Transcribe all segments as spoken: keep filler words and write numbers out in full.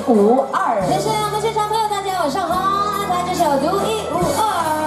五二。 谢谢我们现场朋友，大家晚上好，他就是独一无二。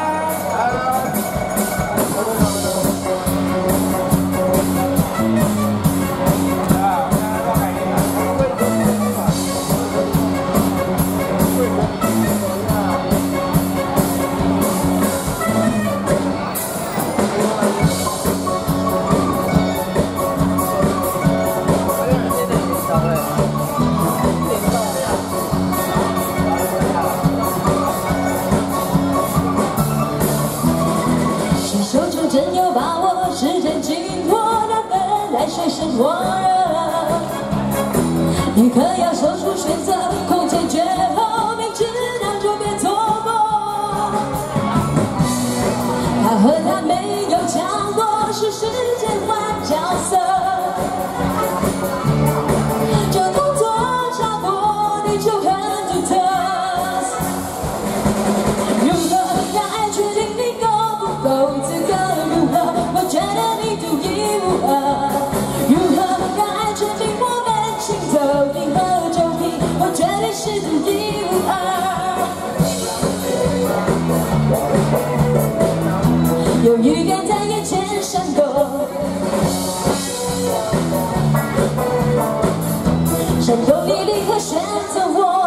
真有把握，时间经过那本来水深火热，你可要做出选择，空间绝后，明知道就别错过。他和他没有讲过，是时间换角色，这动作差不多，你就很独特。如何让爱确定你够不够资格？ 觉得你独一无二，如何让爱决定我们行走银河周平？我绝对是独一无二。有预感在眼前闪躲，闪躲你立刻选择我。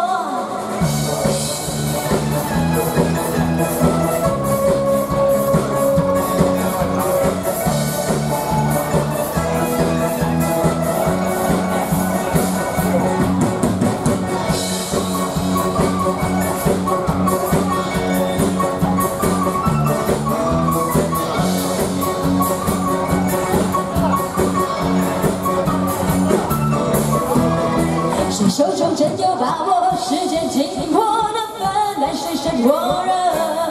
手中真有把握，时间经过那分来水深火热，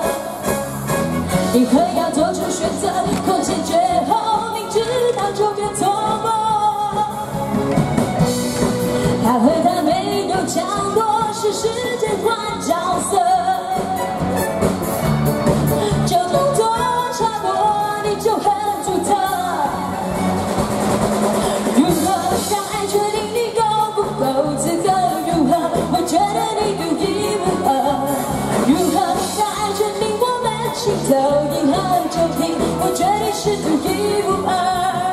你可要做出选择，空前绝后，明知道就别错过。他和他没有讲过，是时间换角色，就动作差不多，你就很独特。如何让爱确定你够不够资格？ 我觉得你独一无二，如何让爱决定我们行走银河周平？我绝对是独一无二。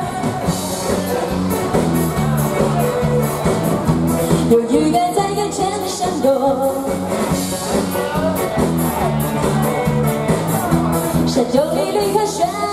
有预感在眼前闪躲，闪躲你立刻选。